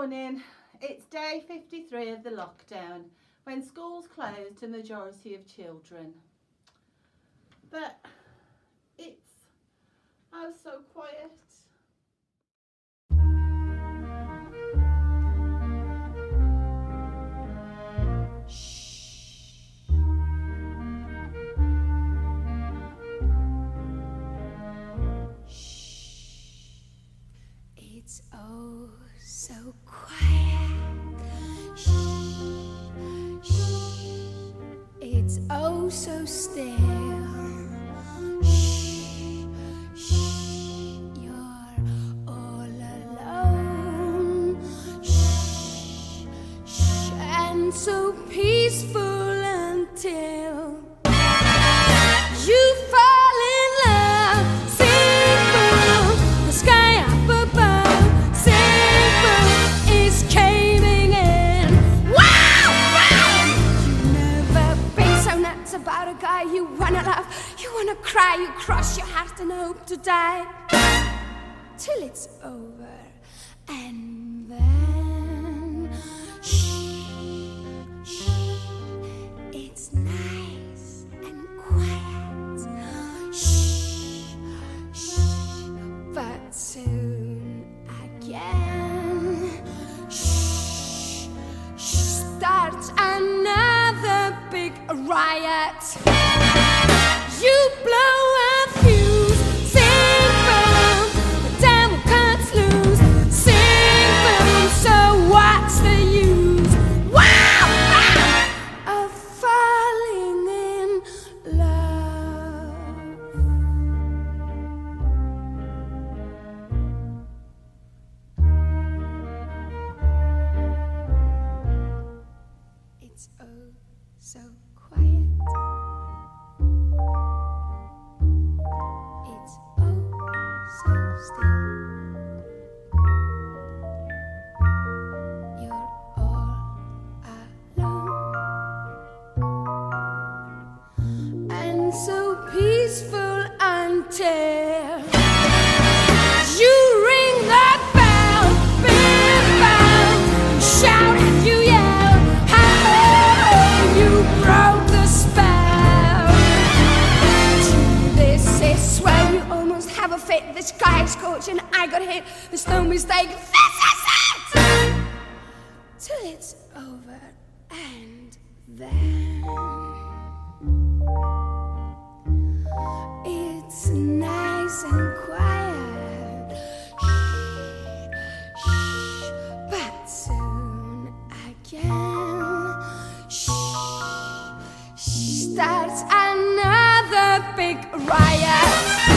morning. It's day 53 of the lockdown, when schools closed to the majority of children. But it's so quiet. It's oh so quiet. Shh, shh. It's oh so still. Shh, shh. You're all alone. Shh, shh. And so peaceful until you fall in love. Sing from the sky up above. Sing from is caving in. Wow, wow! You've never been so nuts about a guy you wanna love. You wanna cry, you cross your heart and hope to die till it's over. And then shh, shh. It's nice and quiet. Shh, shh. But soon again, shh, shh, starts another big riot. You blow a fuse. Sing from the devil cuts loose. Sing from, so what's the use? Wow, wow, of falling in love. It's oh so quiet. It's oh so still. You're all alone and so peaceful until you ring that bell, big bell, shout and you yell, how you broke the spell. This is swell, you almost have a fit. The sky is scorching, I got hit. There's no mistake, this is it! Till it's over and then it's nice and quiet. Shh, shh. But soon again, shh, shh, starts another big riot.